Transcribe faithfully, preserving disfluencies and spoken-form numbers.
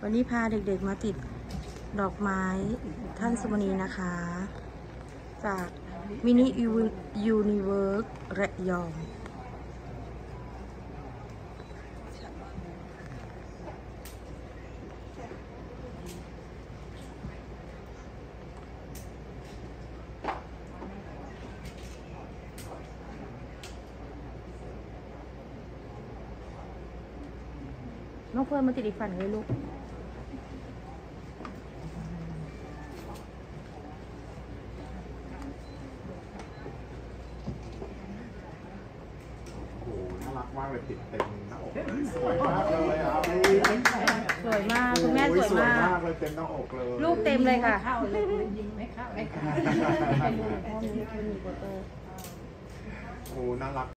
วันนี้พาเด็กๆมาติดดอกไม้ท่านสุมณีนะคะจากมินิยูนิเวิร์สระยองน้องเฟิร์นมาติดอีกฝั่งเลยลูกน่ารักมากเลยติดเต็มหน้าอกเลยสวยมากเลยครับสวยมากคุณแม่สวยมากเลยเต็มหน้าอกเลยลูกเต็มเลยค่ะเข้าเลยยิงไม่เข้าไม่เข้าโอ้น่ารัก